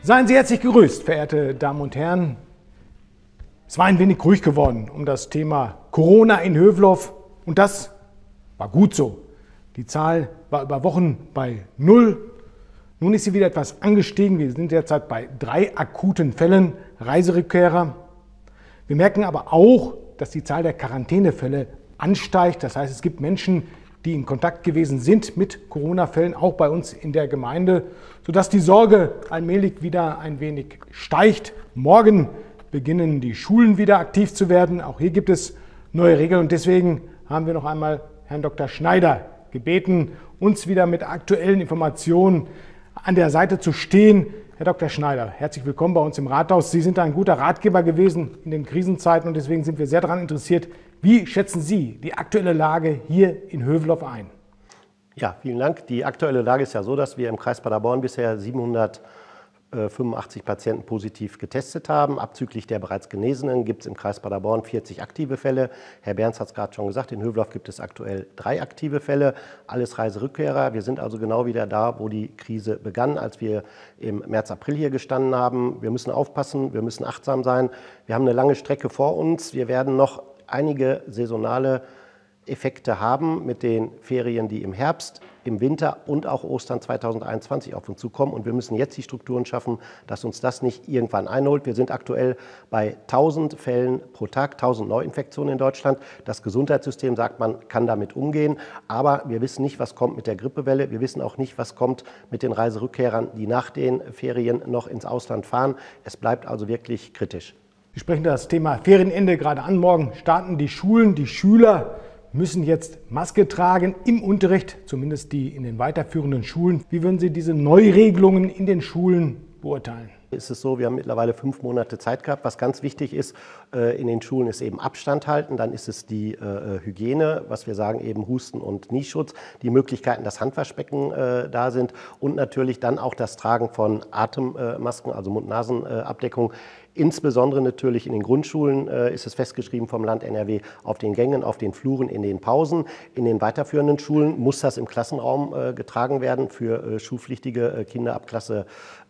Seien Sie herzlich gegrüßt, verehrte Damen und Herren. Es war ein wenig ruhig geworden um das Thema Corona in Hövelhof und das war gut so. Die Zahl war über Wochen bei 0. Nun ist sie wieder etwas angestiegen. Wir sind derzeit bei 3 akuten Fällen Reiserückkehrer. Wir merken aber auch, dass die Zahl der Quarantänefälle ansteigt. Das heißt, es gibt Menschen, die in Kontakt gewesen sind mit Corona-Fällen, auch bei uns in der Gemeinde, sodass die Sorge allmählich wieder ein wenig steigt. Morgen beginnen die Schulen wieder aktiv zu werden. Auch hier gibt es neue Regeln und deswegen haben wir noch einmal Herrn Dr. Schneider gebeten, uns wieder mit aktuellen Informationen an der Seite zu stehen. Herr Dr. Schneider, herzlich willkommen bei uns im Rathaus. Sie sind ein guter Ratgeber gewesen in den Krisenzeiten und deswegen sind wir sehr daran interessiert. Wie schätzen Sie die aktuelle Lage hier in Hövelhof ein? Ja, vielen Dank. Die aktuelle Lage ist ja so, dass wir im Kreis Paderborn bisher 785 Patienten positiv getestet haben. Abzüglich der bereits Genesenen gibt es im Kreis Paderborn 40 aktive Fälle. Herr Berns hat es gerade schon gesagt, in Hövelhof gibt es aktuell 3 aktive Fälle. Alles Reiserückkehrer. Wir sind also genau wieder da, wo die Krise begann, als wir im März, April hier gestanden haben. Wir müssen aufpassen, wir müssen achtsam sein. Wir haben eine lange Strecke vor uns. Wir werden noch einige saisonale Effekte haben mit den Ferien, die im Herbst, im Winter und auch Ostern 2021 auf uns zukommen. Und wir müssen jetzt die Strukturen schaffen, dass uns das nicht irgendwann einholt. Wir sind aktuell bei 1000 Fällen pro Tag, 1000 Neuinfektionen in Deutschland. Das Gesundheitssystem sagt, man kann damit umgehen. Aber wir wissen nicht, was kommt mit der Grippewelle. Wir wissen auch nicht, was kommt mit den Reiserückkehrern, die nach den Ferien noch ins Ausland fahren. Es bleibt also wirklich kritisch. Sie sprechen das Thema Ferienende gerade an. Morgen starten die Schulen. Die Schüler müssen jetzt Maske tragen im Unterricht, zumindest die in den weiterführenden Schulen. Wie würden Sie diese Neuregelungen in den Schulen beurteilen? Ist es so, wir haben mittlerweile 5 Monate Zeit gehabt. Was ganz wichtig ist in den Schulen, ist eben Abstand halten. Dann ist es die Hygiene, was wir sagen, eben Husten- und Niesschutz, die Möglichkeiten, dass Handwaschbecken da sind und natürlich dann auch das Tragen von Atemmasken, also Mund-Nasen-Abdeckung. Insbesondere natürlich in den Grundschulen ist es festgeschrieben vom Land NRW auf den Gängen, auf den Fluren, in den Pausen. In den weiterführenden Schulen muss das im Klassenraum getragen werden für schulpflichtige Kinder ab Klasse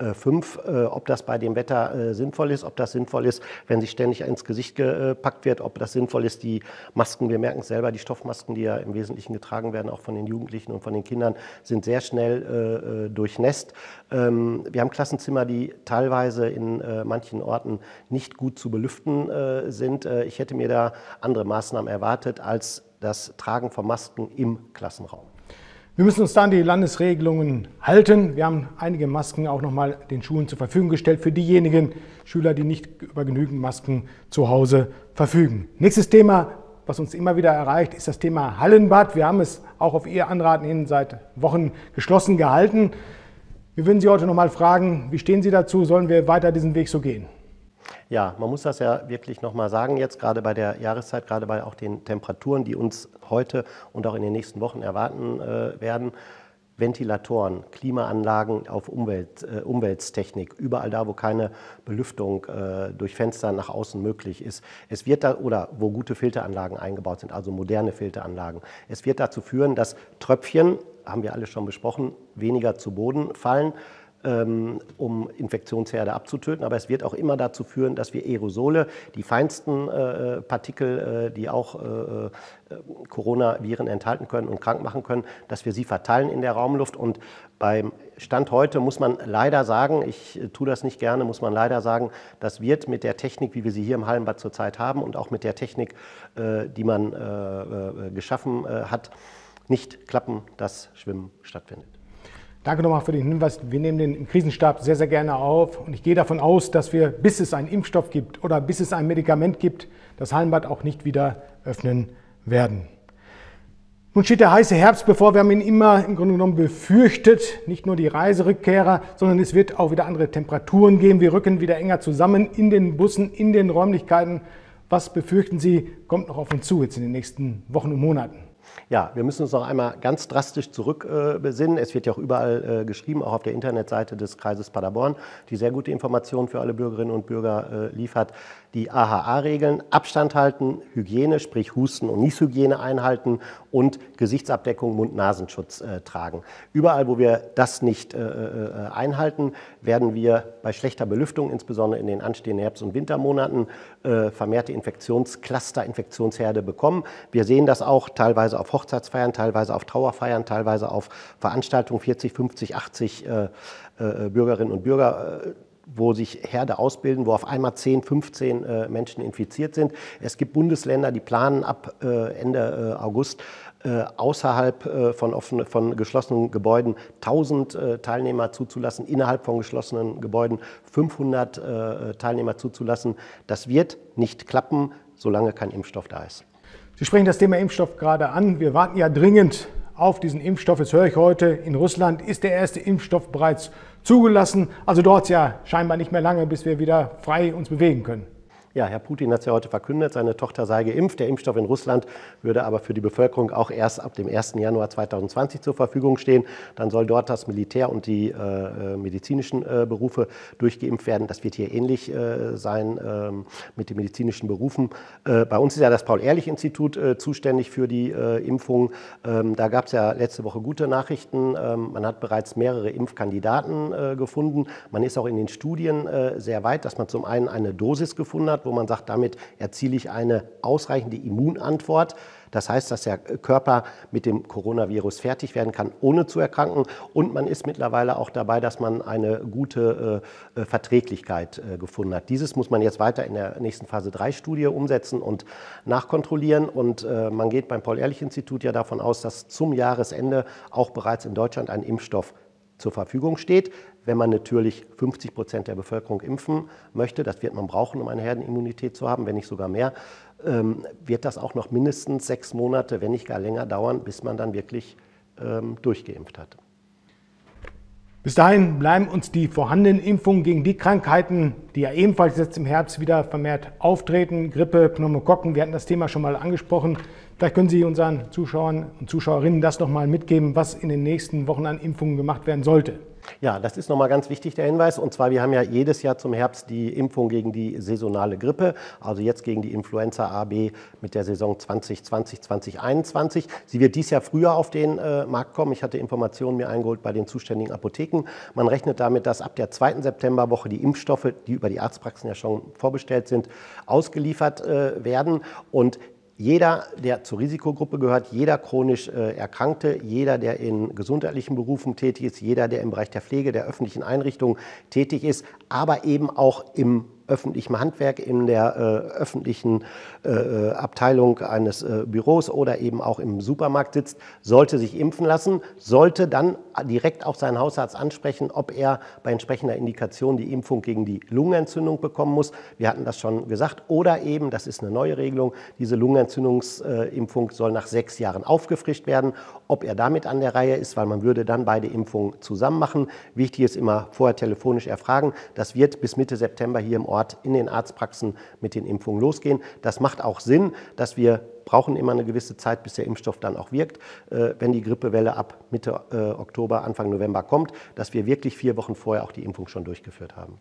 5. Ob das bei dem Wetter sinnvoll ist, ob das sinnvoll ist, wenn sich ständig ins Gesicht gepackt wird, ob das sinnvoll ist, die Masken, wir merken es selber, die Stoffmasken, die ja im Wesentlichen getragen werden, auch von den Jugendlichen und von den Kindern, sind sehr schnell durchnässt. Wir haben Klassenzimmer, die teilweise in manchen Orten nicht gut zu belüften sind. Ich hätte mir da andere Maßnahmen erwartet als das Tragen von Masken im Klassenraum. Wir müssen uns da an die Landesregelungen halten. Wir haben einige Masken auch nochmal den Schulen zur Verfügung gestellt für diejenigen Schüler, die nicht über genügend Masken zu Hause verfügen. Nächstes Thema, was uns immer wieder erreicht, ist das Thema Hallenbad. Wir haben es auch auf Ihr Anraten hin seit Wochen geschlossen gehalten. Wir würden Sie heute nochmal fragen, wie stehen Sie dazu? Sollen wir weiter diesen Weg so gehen? Ja, man muss das ja wirklich nochmal sagen, jetzt gerade bei der Jahreszeit, gerade bei auch den Temperaturen, die uns heute und auch in den nächsten Wochen erwarten werden. Ventilatoren, Klimaanlagen auf Umwelttechnik, überall da, wo keine Belüftung durch Fenster nach außen möglich ist. Es wird da, oder wo gute Filteranlagen eingebaut sind, also moderne Filteranlagen. Es wird dazu führen, dass Tröpfchen, haben wir alle schon besprochen, weniger zu Boden fallen, um Infektionsherde abzutöten. Aber es wird auch immer dazu führen, dass wir Aerosole, die feinsten Partikel, die auch Coronaviren enthalten können und krank machen können, dass wir sie verteilen in der Raumluft. Und beim Stand heute muss man leider sagen, ich tue das nicht gerne, muss man leider sagen, das wird mit der Technik, wie wir sie hier im Hallenbad zurzeit haben und auch mit der Technik, die man geschaffen hat, nicht klappen, dass Schwimmen stattfindet. Danke nochmal für den Hinweis. Wir nehmen den im Krisenstab sehr, sehr gerne auf. Und ich gehe davon aus, dass wir, bis es einen Impfstoff gibt oder bis es ein Medikament gibt, das Hallenbad auch nicht wieder öffnen werden. Nun steht der heiße Herbst bevor. Wir haben ihn immer im Grunde genommen befürchtet. Nicht nur die Reiserückkehrer, sondern es wird auch wieder andere Temperaturen geben. Wir rücken wieder enger zusammen in den Bussen, in den Räumlichkeiten. Was befürchten Sie, kommt noch auf uns zu jetzt in den nächsten Wochen und Monaten? Ja, wir müssen uns noch einmal ganz drastisch zurückbesinnen. Es wird ja auch überall geschrieben, auch auf der Internetseite des Kreises Paderborn, die sehr gute Informationen für alle Bürgerinnen und Bürger liefert. die AHA-Regeln, Abstand halten, Hygiene, sprich Husten- und Nieshygiene einhalten und Gesichtsabdeckung, Mund-Nasenschutz tragen. Überall, wo wir das nicht einhalten, werden wir bei schlechter Belüftung, insbesondere in den anstehenden Herbst- und Wintermonaten, vermehrte Infektionscluster, Infektionsherde bekommen. Wir sehen das auch teilweise auf Hochzeitsfeiern, teilweise auf Trauerfeiern, teilweise auf Veranstaltungen, 40, 50, 80 Bürgerinnen und Bürger, wo sich Herde ausbilden, wo auf einmal 10, 15 Menschen infiziert sind. Es gibt Bundesländer, die planen ab Ende August außerhalb von geschlossenen Gebäuden 1000 Teilnehmer zuzulassen, innerhalb von geschlossenen Gebäuden 500 Teilnehmer zuzulassen. Das wird nicht klappen, solange kein Impfstoff da ist. Sie sprechen das Thema Impfstoff gerade an. Wir warten ja dringend auf diesen Impfstoff. Jetzt höre ich heute, in Russland ist der erste Impfstoff bereits zugelassen. Also dauert es ja scheinbar nicht mehr lange, bis wir wieder frei uns bewegen können. Ja, Herr Putin hat es ja heute verkündet, seine Tochter sei geimpft. Der Impfstoff in Russland würde aber für die Bevölkerung auch erst ab dem 1. Januar 2020 zur Verfügung stehen. Dann soll dort das Militär und die medizinischen Berufe durchgeimpft werden. Das wird hier ähnlich sein mit den medizinischen Berufen. Bei uns ist ja das Paul-Ehrlich-Institut zuständig für die Impfung. Da gab es ja letzte Woche gute Nachrichten. Man hat bereits mehrere Impfkandidaten gefunden. Man ist auch in den Studien sehr weit, dass man zum einen eine Dosis gefunden hat, wo man sagt, damit erziele ich eine ausreichende Immunantwort. Das heißt, dass der Körper mit dem Coronavirus fertig werden kann, ohne zu erkranken. Und man ist mittlerweile auch dabei, dass man eine gute Verträglichkeit gefunden hat. Dieses muss man jetzt weiter in der nächsten Phase 3-Studie umsetzen und nachkontrollieren. Und man geht beim Paul-Ehrlich-Institut ja davon aus, dass zum Jahresende auch bereits in Deutschland ein Impfstoff zur Verfügung steht. Wenn man natürlich 50% der Bevölkerung impfen möchte, das wird man brauchen, um eine Herdenimmunität zu haben, wenn nicht sogar mehr, wird das auch noch mindestens 6 Monate, wenn nicht gar länger dauern, bis man dann wirklich durchgeimpft hat. Bis dahin bleiben uns die vorhandenen Impfungen gegen die Krankheiten, die ja ebenfalls jetzt im Herbst wieder vermehrt auftreten, Grippe, Pneumokokken, wir hatten das Thema schon mal angesprochen. Vielleicht können Sie unseren Zuschauern und Zuschauerinnen das noch mal mitgeben, was in den nächsten Wochen an Impfungen gemacht werden sollte. Ja, das ist nochmal ganz wichtig, der Hinweis. Und zwar, wir haben ja jedes Jahr zum Herbst die Impfung gegen die saisonale Grippe, also jetzt gegen die Influenza A, B mit der Saison 2020, 2021. Sie wird dieses Jahr früher auf den Markt kommen. Ich hatte Informationen mir eingeholt bei den zuständigen Apotheken. Man rechnet damit, dass ab der 2. Septemberwoche die Impfstoffe, die über die Arztpraxen ja schon vorbestellt sind, ausgeliefert werden. Und jeder, der zur Risikogruppe gehört, jeder chronisch Erkrankte, jeder, der in gesundheitlichen Berufen tätig ist, jeder, der im Bereich der Pflege, der öffentlichen Einrichtungen tätig ist, aber eben auch im öffentlichen Handwerk, in der öffentlichen Abteilung eines Büros oder eben auch im Supermarkt sitzt, sollte sich impfen lassen, sollte dann direkt auch seinen Hausarzt ansprechen, ob er bei entsprechender Indikation die Impfung gegen die Lungenentzündung bekommen muss. Wir hatten das schon gesagt. Oder eben, das ist eine neue Regelung, diese Lungenentzündungsimpfung soll nach 6 Jahren aufgefrischt werden. Ob er damit an der Reihe ist, weil man würde dann beide Impfungen zusammen machen. Wichtig ist immer vorher telefonisch erfragen. Das wird bis Mitte September hier im Ort in den Arztpraxen mit den Impfungen losgehen. Das macht auch Sinn, dass wir brauchen immer eine gewisse Zeit, bis der Impfstoff dann auch wirkt, wenn die Grippewelle ab Mitte Oktober, Anfang November kommt, dass wir wirklich 4 Wochen vorher auch die Impfung schon durchgeführt haben.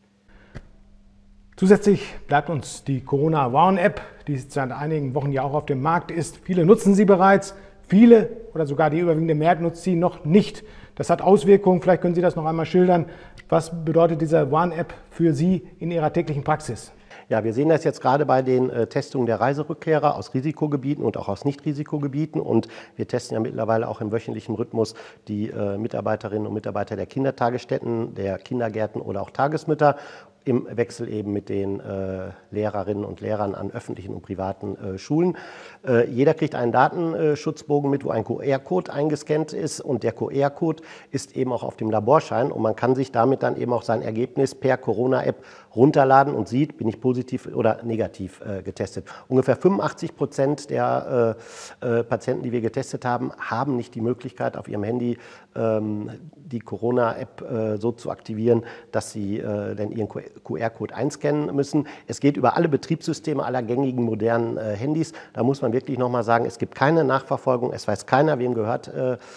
Zusätzlich bleibt uns die Corona-Warn-App, die seit einigen Wochen ja auch auf dem Markt ist. Viele nutzen sie bereits, viele oder sogar die überwiegende Mehrheit nutzt sie noch nicht. Das hat Auswirkungen, vielleicht können Sie das noch einmal schildern. Was bedeutet diese Warn-App für Sie in Ihrer täglichen Praxis? Ja, wir sehen das jetzt gerade bei den Testungen der Reiserückkehrer aus Risikogebieten und auch aus Nicht-Risikogebieten. Und wir testen ja mittlerweile auch im wöchentlichen Rhythmus die Mitarbeiterinnen und Mitarbeiter der Kindertagesstätten, der Kindergärten oder auch Tagesmütter, im Wechsel eben mit den Lehrerinnen und Lehrern an öffentlichen und privaten Schulen. Jeder kriegt einen Datenschutzbogen mit, wo ein QR-Code eingescannt ist, und der QR-Code ist eben auch auf dem Laborschein, und man kann sich damit dann eben auch sein Ergebnis per Corona-App runterladen und sieht, bin ich positiv oder negativ getestet. Ungefähr 85% der Patienten, die wir getestet haben, haben nicht die Möglichkeit, auf ihrem Handy die Corona-App so zu aktivieren, dass sie dann ihren QR-Code einscannen müssen. Es geht über alle Betriebssysteme aller gängigen modernen Handys. Da muss man wirklich nochmal sagen, es gibt keine Nachverfolgung. Es weiß keiner, wem gehört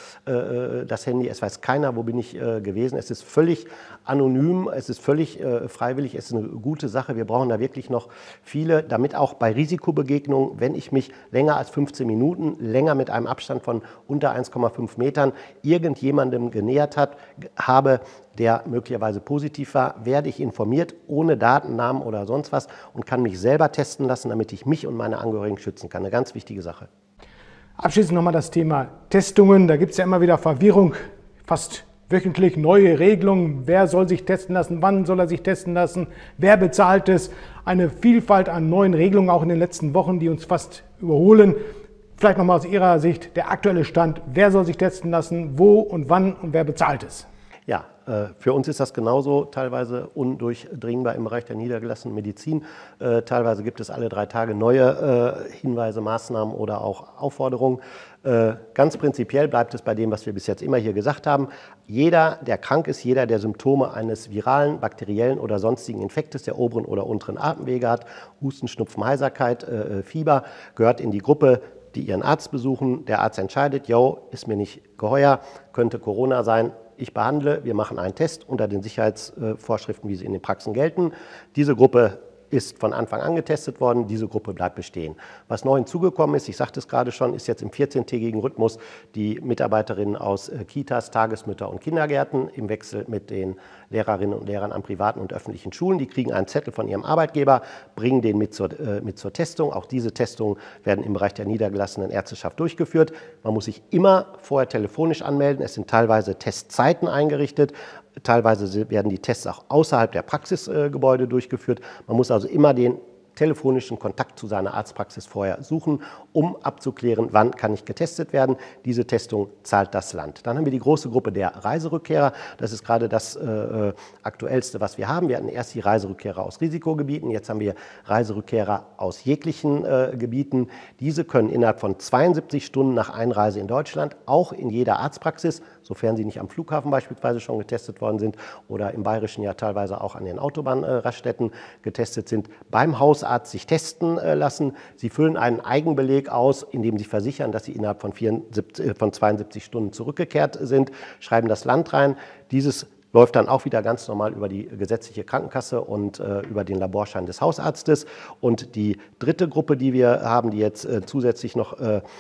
das Handy. Es weiß keiner, wo bin ich gewesen. Es ist völlig anonym, es ist völlig freiwillig, es ist eine gute Sache. Wir brauchen da wirklich noch viele, damit auch bei Risikobegegnungen, wenn ich mich länger als 15 Minuten, länger mit einem Abstand von unter 1,5 Metern irgendjemandem genähert habe, der möglicherweise positiv war, werde ich informiert, ohne Daten, Namen oder sonst was und kann mich selber testen lassen, damit ich mich und meine Angehörigen schützen kann. Eine ganz wichtige Sache. Abschließend nochmal das Thema Testungen. Da gibt es ja immer wieder Verwirrung, fast wöchentlich neue Regelungen. Wer soll sich testen lassen? Wann soll er sich testen lassen? Wer bezahlt es? Eine Vielfalt an neuen Regelungen auch in den letzten Wochen, die uns fast überholen. Vielleicht nochmal aus Ihrer Sicht der aktuelle Stand. Wer soll sich testen lassen? Wo und wann und wer bezahlt es? Ja, für uns ist das genauso teilweise undurchdringbar im Bereich der niedergelassenen Medizin. Teilweise gibt es alle 3 Tage neue Hinweise, Maßnahmen oder auch Aufforderungen. Ganz prinzipiell bleibt es bei dem, was wir bis jetzt immer hier gesagt haben. Jeder, der krank ist, jeder, der Symptome eines viralen, bakteriellen oder sonstigen Infektes der oberen oder unteren Atemwege hat, Husten, Schnupfen, Heiserkeit, Fieber, gehört in die Gruppe, die ihren Arzt besuchen. Der Arzt entscheidet, ist mir nicht geheuer, könnte Corona sein. Ich behandle, wir machen einen Test unter den Sicherheitsvorschriften, wie sie in den Praxen gelten. Diese Gruppe ist von Anfang an getestet worden, diese Gruppe bleibt bestehen. Was neu hinzugekommen ist, ich sagte es gerade schon, ist jetzt im 14-tägigen Rhythmus die Mitarbeiterinnen aus Kitas, Tagesmütter und Kindergärten im Wechsel mit den Lehrerinnen und Lehrern an privaten und öffentlichen Schulen. Die kriegen einen Zettel von ihrem Arbeitgeber, bringen den mit zur Testung. Auch diese Testungen werden im Bereich der niedergelassenen Ärzteschaft durchgeführt. Man muss sich immer vorher telefonisch anmelden. Es sind teilweise Testzeiten eingerichtet. Teilweise werden die Tests auch außerhalb der Praxisgebäude durchgeführt. Man muss also immer den telefonischen Kontakt zu seiner Arztpraxis vorher suchen, um abzuklären, wann kann ich getestet werden. Diese Testung zahlt das Land. Dann haben wir die große Gruppe der Reiserückkehrer. Das ist gerade das Aktuellste, was wir haben. Wir hatten erst die Reiserückkehrer aus Risikogebieten, jetzt haben wir Reiserückkehrer aus jeglichen Gebieten. Diese können innerhalb von 72 Stunden nach Einreise in Deutschland, auch in jeder Arztpraxis, sofern sie nicht am Flughafen beispielsweise schon getestet worden sind oder im Bayerischen ja teilweise auch an den Autobahnraststätten getestet sind, beim Hausarzt sich testen lassen. Sie füllen einen Eigenbeleg aus, indem Sie versichern, dass Sie innerhalb von 72 Stunden zurückgekehrt sind, schreiben das Land rein. Dieses läuft dann auch wieder ganz normal über die gesetzliche Krankenkasse und über den Laborschein des Hausarztes. Und die dritte Gruppe, die wir haben, die jetzt zusätzlich noch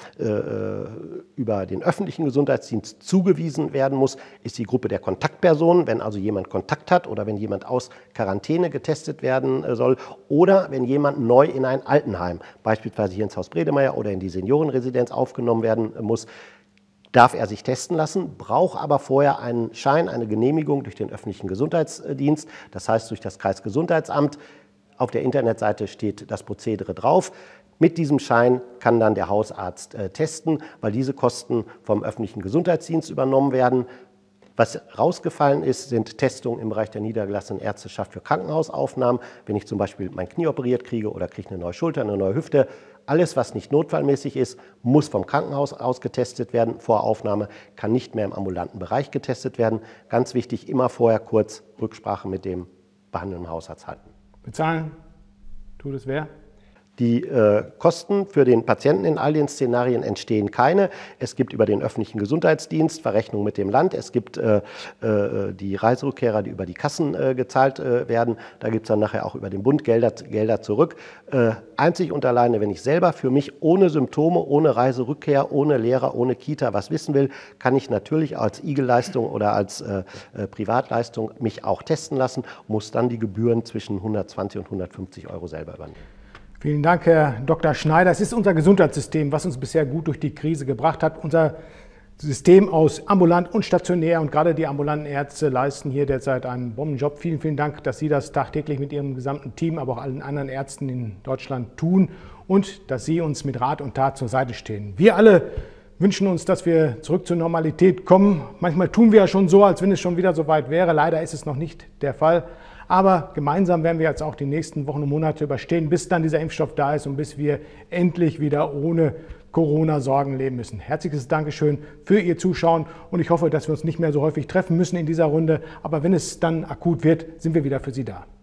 über den öffentlichen Gesundheitsdienst zugewiesen werden muss, ist die Gruppe der Kontaktpersonen. Wenn also jemand Kontakt hat oder wenn jemand aus Quarantäne getestet werden soll oder wenn jemand neu in ein Altenheim, beispielsweise hier ins Haus Bredemeier oder in die Seniorenresidenz aufgenommen werden muss, darf er sich testen lassen, braucht aber vorher einen Schein, eine Genehmigung durch den öffentlichen Gesundheitsdienst, das heißt durch das Kreisgesundheitsamt. Auf der Internetseite steht das Prozedere drauf. Mit diesem Schein kann dann der Hausarzt testen, weil diese Kosten vom öffentlichen Gesundheitsdienst übernommen werden. Was rausgefallen ist, sind Testungen im Bereich der niedergelassenen Ärzteschaft für Krankenhausaufnahmen. Wenn ich zum Beispiel mein Knie operiert kriege oder kriege eine neue Schulter, eine neue Hüfte, alles, was nicht notfallmäßig ist, muss vom Krankenhaus aus getestet werden. Vor Aufnahme kann nicht mehr im ambulanten Bereich getestet werden. Ganz wichtig, immer vorher kurz Rücksprache mit dem behandelnden Hausarzt halten. Bezahlen tut es wer? Die Kosten für den Patienten in all den Szenarien entstehen keine. Es gibt über den öffentlichen Gesundheitsdienst Verrechnung mit dem Land. Es gibt die Reiserückkehrer, die über die Kassen gezahlt werden. Da gibt es dann nachher auch über den Bund Gelder zurück. Einzig und alleine, wenn ich selber für mich ohne Symptome, ohne Reiserückkehr, ohne Lehrer, ohne Kita was wissen will, kann ich natürlich als IG-Leistung oder als Privatleistung mich auch testen lassen, muss dann die Gebühren zwischen 120 und 150 € selber übernehmen. Vielen Dank, Herr Dr. Schneider. Es ist unser Gesundheitssystem, was uns bisher gut durch die Krise gebracht hat. Unser System aus ambulant und stationär und gerade die ambulanten Ärzte leisten hier derzeit einen Bombenjob. Vielen, vielen Dank, dass Sie das tagtäglich mit Ihrem gesamten Team, aber auch allen anderen Ärzten in Deutschland tun und dass Sie uns mit Rat und Tat zur Seite stehen. Wir alle wünschen uns, dass wir zurück zur Normalität kommen. Manchmal tun wir ja schon so, als wenn es schon wieder so weit wäre. Leider ist es noch nicht der Fall. Aber gemeinsam werden wir jetzt auch die nächsten Wochen und Monate überstehen, bis dann dieser Impfstoff da ist und bis wir endlich wieder ohne Corona-Sorgen leben müssen. Herzliches Dankeschön für Ihr Zuschauen und ich hoffe, dass wir uns nicht mehr so häufig treffen müssen in dieser Runde. Aber wenn es dann akut wird, sind wir wieder für Sie da.